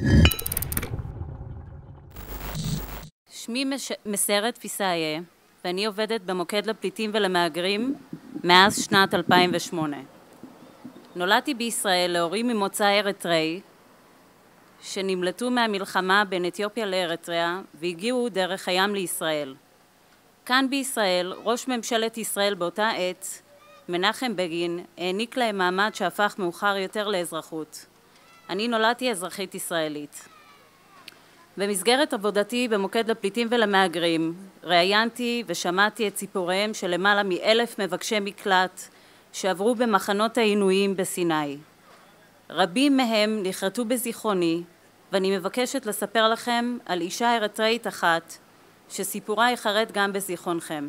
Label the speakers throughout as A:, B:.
A: שמי מסרת פיסאיה, ואני עובדת במוקד לפליטים ולמהגרים מאז שנת 2008. נולדתי בישראל להורים ממוצא אריתראי, שנמלטו מהמלחמה בין אתיופיה לאריתריאה והגיעו דרך הים לישראל. כאן בישראל, ראש ממשלת ישראל באותה עת, מנחם בגין, העניק להם מעמד שהפך מאוחר יותר לאזרחות. אני נולדתי אזרחית ישראלית. במסגרת עבודתי במוקד לפליטים ולמהגרים, ראיינתי ושמעתי את סיפוריהם של למעלה מ1,000 מבקשי מקלט שעברו במחנות העינויים בסיני. רבים מהם נחרטו בזיכרוני, ואני מבקשת לספר לכם על אישה אריתראית אחת, שסיפורה יחרט גם בזיכרונכם.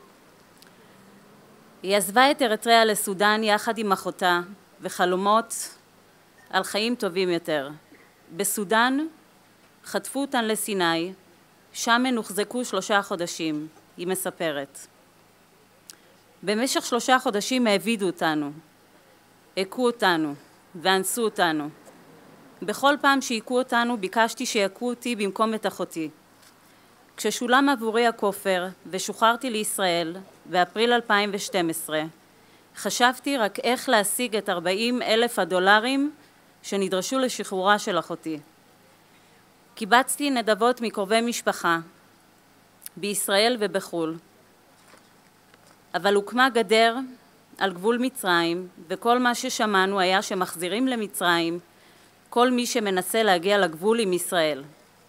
A: היא עזבה את אריתריאה לסודן יחד עם אחותה, וחלומות על חיים טובים יותר. בסודן חטפו אותן לסיני, שם הן הוחזקו 3 חודשים, היא מספרת. במשך 3 חודשים העבידו אותנו, הכו אותנו ואנסו אותנו. בכל פעם שהכו אותנו ביקשתי שיכו אותי במקום את אחותי. כששולם עבורי הכופר ושוחררתי לישראל באפריל 2012, חשבתי רק איך להשיג את 40,000 הדולרים שנדרשו לשחרורה של אחותי. קיבצתי נדבות מקרובי משפחה, בישראל ובחו"ל, אבל הוקמה גדר על גבול מצרים, וכל מה ששמענו היה שמחזירים למצרים כל מי שמנסה להגיע לגבול עם ישראל.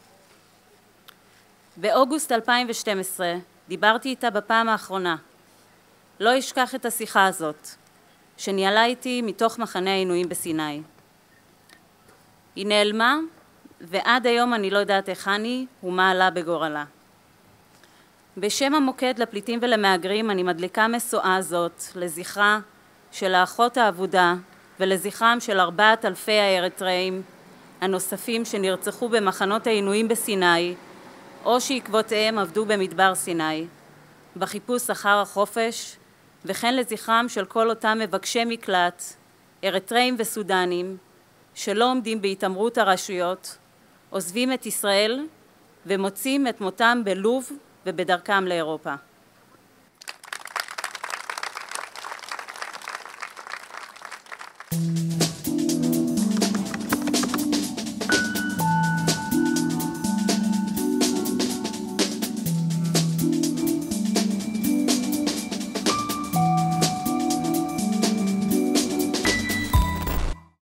A: באוגוסט 2012 דיברתי איתה בפעם האחרונה. לא אשכח את השיחה הזאת, שניהלה איתי מתוך מחנה העינויים בסיני. היא נעלמה, ועד היום אני לא יודעת איך אני ומה עלה בגורלה. בשם המוקד לפליטים ולמהגרים אני מדליקה משואה זאת לזכרה של האחות האבודה ולזכרם של 4,000 האריתראים הנוספים שנרצחו במחנות העינויים בסיני, או שעקבותיהם עבדו במדבר סיני, בחיפוש אחר החופש, וכן לזכרם של כל אותם מבקשי מקלט, אריתראים וסודנים, שלא עומדים בהתעמרות הרשויות, עוזבים את ישראל ומוצאים את מותם בלוב ובדרכם לאירופה.